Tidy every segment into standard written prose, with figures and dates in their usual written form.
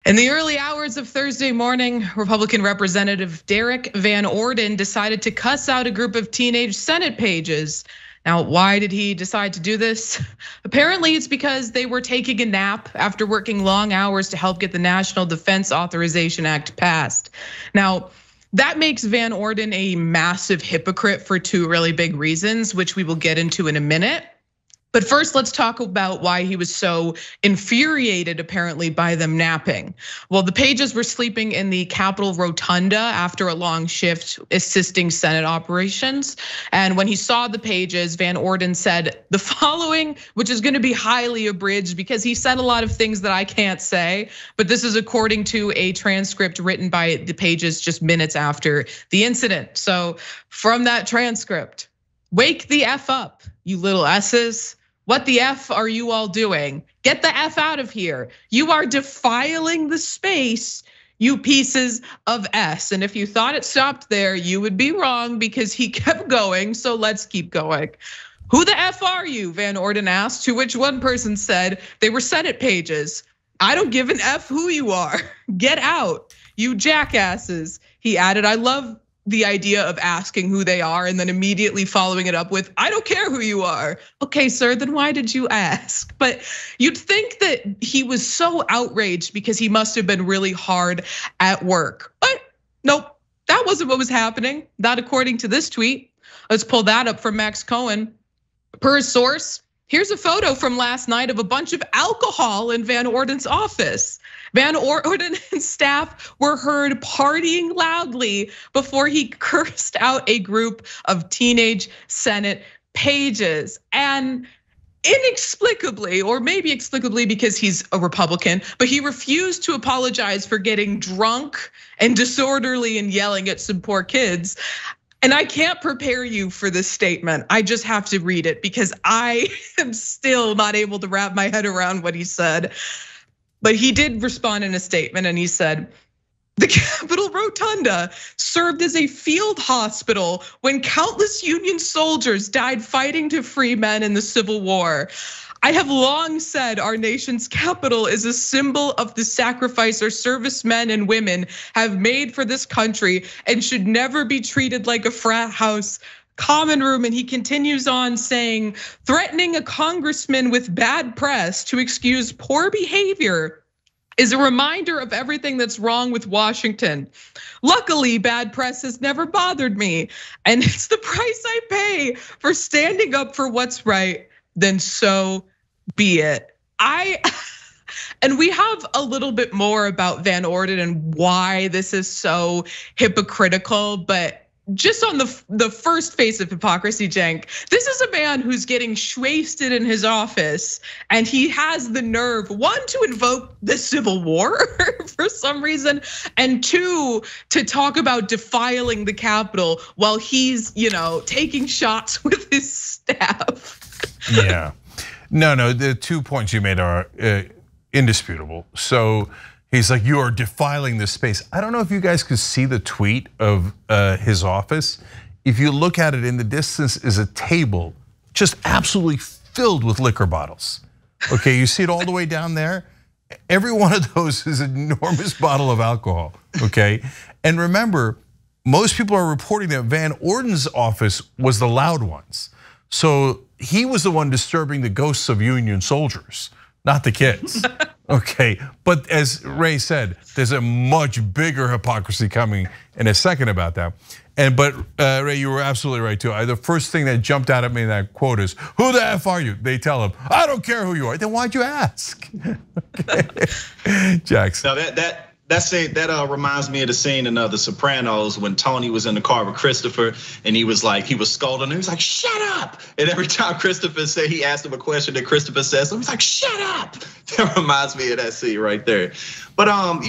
In the early hours of Thursday morning, Republican Representative Derrick Van Orden decided to cuss out a group of teenage Senate pages. Now, why did he decide to do this? Apparently, it's because they were taking a nap after working long hours to help get the National Defense Authorization Act passed. Now, that makes Van Orden a massive hypocrite for two really big reasons, which we will get into in a minute. But first, let's talk about why he was so infuriated, apparently, by them napping. Well, the pages were sleeping in the Capitol Rotunda after a long shift assisting Senate operations. And when he saw the pages, Van Orden said the following, which is gonna be highly abridged because he said a lot of things that I can't say, but this is according to a transcript written by the pages just minutes after the incident. So from that transcript, wake the F up, you little S's. What the F are you all doing? Get the F out of here. You are defiling the space, you pieces of S. And if you thought it stopped there, you would be wrong because he kept going, so let's keep going. Who the F are you? Van Orden asked, to which one person said they were Senate pages. I don't give an F who you are. Get out, you jackasses. He added, I love the idea of asking who they are and then immediately following it up with, I don't care who you are. Okay, sir, then why did you ask? But you'd think that he was so outraged because he must have been really hard at work. But nope, that wasn't what was happening. Not according to this tweet. Let's pull that up from Max Cohen. Per his source, here's a photo from last night of a bunch of alcohol in Van Orden's office. Van Orden and staff were heard partying loudly before he cursed out a group of teenage Senate pages. And inexplicably, or maybe explicably because he's a Republican, but he refused to apologize for getting drunk and disorderly and yelling at some poor kids. And I can't prepare you for this statement. I just have to read it because I am still not able to wrap my head around what he said. But he did respond in a statement and he said, the Capitol Rotunda served as a field hospital when countless Union soldiers died fighting to free men in the Civil War. I have long said our nation's capital is a symbol of the sacrifice our servicemen and women have made for this country and should never be treated like a frat house common room. And he continues on saying, threatening a congressman with bad press to excuse poor behavior is a reminder of everything that's wrong with Washington. Luckily, bad press has never bothered me. And it's the price I pay for standing up for what's right, then so be it. And we have a little bit more about Van Orden and why this is so hypocritical, but just on the first face of hypocrisy, Cenk, this is a man who's getting wasted in his office, and he has the nerve, one, to invoke the Civil War for some reason, and two, to talk about defiling the Capitol while he's, taking shots with his staff. Yeah, no, the 2 points you made are indisputable. So he's like, you are defiling this space. I don't know if you guys could see the tweet of his office. If you look at it, in the distance is a table just absolutely filled with liquor bottles. Okay, you see it all the way down there? Every one of those is an enormous bottle of alcohol, okay? And remember, most people are reporting that Van Orden's office was the loud ones. So he was the one disturbing the ghosts of Union soldiers, not the kids. Okay, but as Ray said, there's a much bigger hypocrisy coming in a second about that. But Ray, you were absolutely right too. The first thing that jumped out at me in that quote is, "Who the F are you?" They tell him, "I don't care who you are." Then why'd you ask? Okay. Jackson. Now that reminds me of the scene in The Sopranos when Tony was in the car with Christopher and he was scolding him. He was like, "Shut up!" And every time Christopher said, he asked him a question that Christopher says, he's like, "Shut up!" That reminds me of that scene right there. But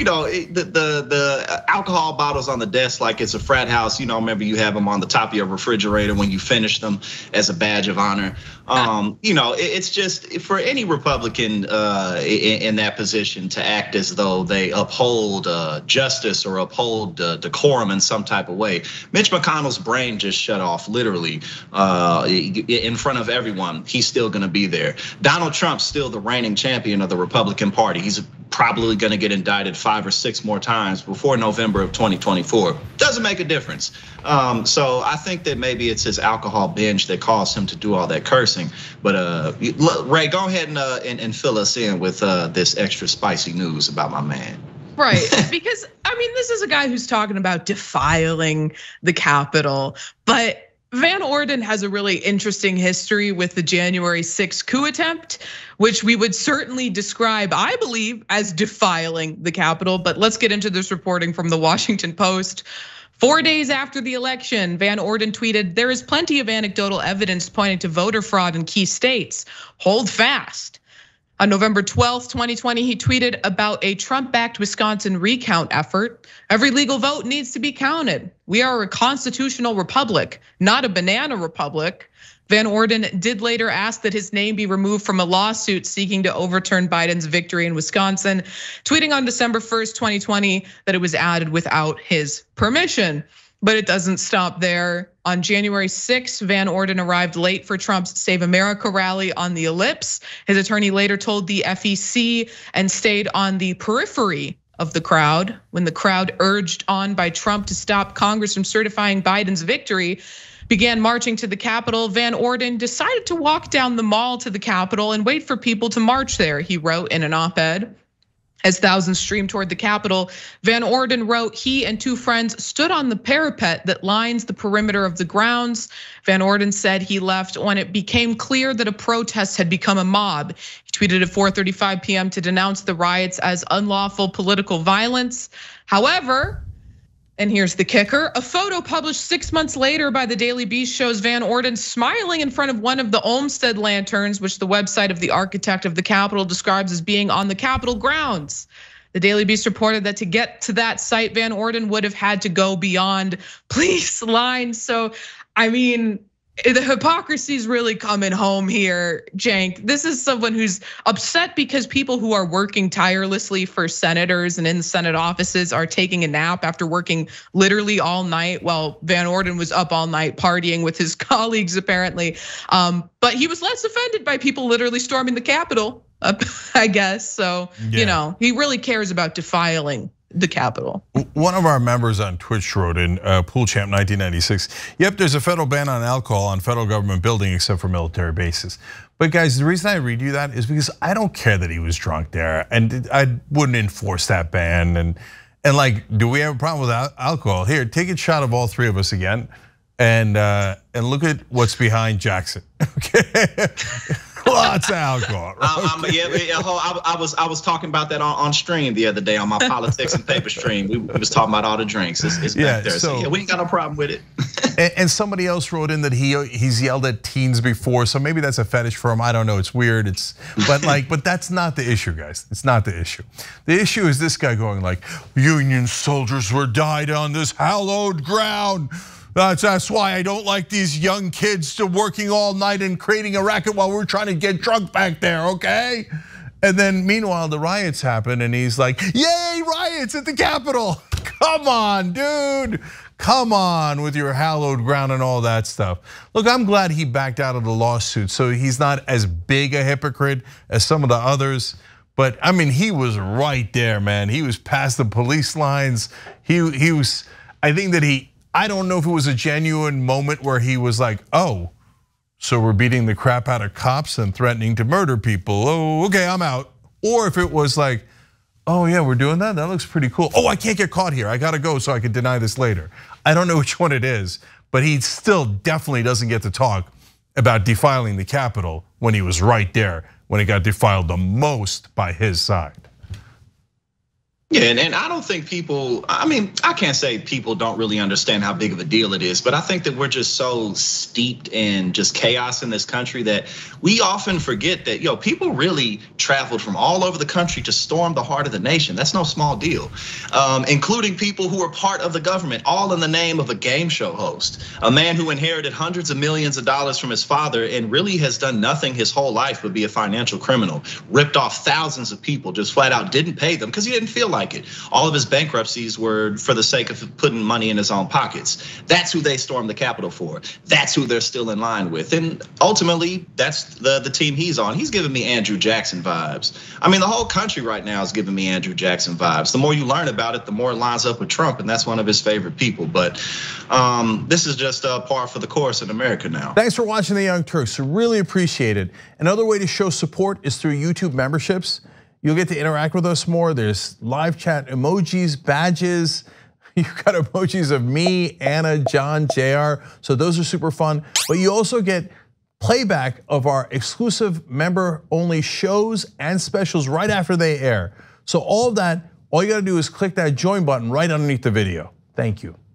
the alcohol bottles on the desk, like it's a frat house. Remember you have them on the top of your refrigerator when you finish them as a badge of honor. It's just for any Republican in that position to act as though they uphold justice or uphold decorum in some type of way. Mitch McConnell's brain just shut off, literally, in front of everyone. He's still gonna be there. Donald Trump's still the reigning champion of the Republican Party. He's probably gonna get indicted 5 or 6 more times before November of 2024. Doesn't make a difference. So I think that maybe it's his alcohol binge that caused him to do all that cursing. But Ray, go ahead and fill us in with this extra spicy news about my man. Right, because I mean, this is a guy who's talking about defiling the Capitol, but Van Orden has a really interesting history with the January 6th coup attempt, which we would certainly describe, I believe, as defiling the Capitol. But let's get into this reporting from the Washington Post. 4 days after the election, Van Orden tweeted, "There is plenty of anecdotal evidence pointing to voter fraud in key states. Hold fast." On November 12th, 2020, he tweeted about a Trump-backed Wisconsin recount effort. "Every legal vote needs to be counted. We are a constitutional republic, not a banana republic." Van Orden did later ask that his name be removed from a lawsuit seeking to overturn Biden's victory in Wisconsin, tweeting on December 1st, 2020, that it was added without his permission. But it doesn't stop there. On January 6th, Van Orden arrived late for Trump's Save America rally on the Ellipse. His attorney later told the FEC and stayed on the periphery of the crowd. When the crowd, urged on by Trump to stop Congress from certifying Biden's victory, began marching to the Capitol, Van Orden decided to walk down the mall to the Capitol and wait for people to march there, he wrote in an op-ed. As thousands streamed toward the Capitol, Van Orden wrote he and 2 friends stood on the parapet that lines the perimeter of the grounds. Van Orden said he left when it became clear that a protest had become a mob. He tweeted at 4:35 p.m. to denounce the riots as unlawful political violence. However, and here's the kicker, a photo published 6 months later by the Daily Beast shows Van Orden smiling in front of one of the Olmsted lanterns, which the website of the architect of the Capitol describes as being on the Capitol grounds. The Daily Beast reported that to get to that site, Van Orden would have had to go beyond police lines. So, I mean, the hypocrisy is really coming home here, Cenk. This is someone who's upset because people who are working tirelessly for senators and in Senate offices are taking a nap after working literally all night while Van Orden was up all night partying with his colleagues, apparently. But he was less offended by people literally storming the Capitol, I guess. So, you know, he really cares about defiling the Capitol. One of our members on Twitch wrote in, Pool Champ 1996, "Yep, there's a federal ban on alcohol on federal government building except for military bases." But guys, the reason I read you that is because I don't care that he was drunk there, and I wouldn't enforce that ban. And like, do we have a problem with alcohol? Here, take a shot of all 3 of us again, and look at what's behind Jackson. Okay. Lots of alcohol. I was talking about that on stream the other day on my politics and paper stream. We was talking about all the drinks. It's back there. So yeah, we ain't got no problem with it. And somebody else wrote in that he's yelled at teens before, so maybe that's a fetish for him. I don't know. It's weird. But that's not the issue, guys. It's not the issue. The issue is this guy going like, "Union soldiers were died on this hallowed ground. That's why I don't like these young kids to working all night and creating a racket while we're trying to get drunk back there, okay?" And then meanwhile, the riots happen and he's like, "Yay, riots at the Capitol." Come on, dude. Come on with your hallowed ground and all that stuff. Look, I'm glad he backed out of the lawsuit, so he's not as big a hypocrite as some of the others. But I mean, he was right there, man. He was past the police lines. He was, I think that I don't know if it was a genuine moment where he was like, "Oh, so we're beating the crap out of cops and threatening to murder people. Oh, okay, I'm out." Or if it was like, "Oh yeah, we're doing that. That looks pretty cool. Oh, I can't get caught here. I gotta go so I can deny this later." I don't know which one it is, but he still definitely doesn't get to talk about defiling the Capitol when he was right there when it got defiled the most by his side. Yeah, and I don't think people, I mean, I can't say people don't really understand how big of a deal it is, but I think that we're just so steeped in just chaos in this country that we often forget that, people really traveled from all over the country to storm the heart of the nation. That's no small deal, including people who are part of the government, all in the name of a game show host, a man who inherited hundreds of millions of dollars from his father and really has done nothing his whole life but be a financial criminal, ripped off thousands of people, just flat out didn't pay them because he didn't feel like like it. All of his bankruptcies were for the sake of putting money in his own pockets. That's who they stormed the Capitol for. That's who they're still in line with. And ultimately, that's the team he's on. He's giving me Andrew Jackson vibes. I mean, the whole country right now is giving me Andrew Jackson vibes. The more you learn about it, the more it lines up with Trump, and that's one of his favorite people. But this is just par for the course in America now. Thanks for watching The Young Turks. Really appreciate it. Another way to show support is through YouTube memberships. You'll get to interact with us more. There's live chat emojis, badges. You've got emojis of me, Anna, John, JR. So those are super fun. But you also get playback of our exclusive member-only shows and specials right after they air. So all of that, all you gotta do is click that join button right underneath the video. Thank you.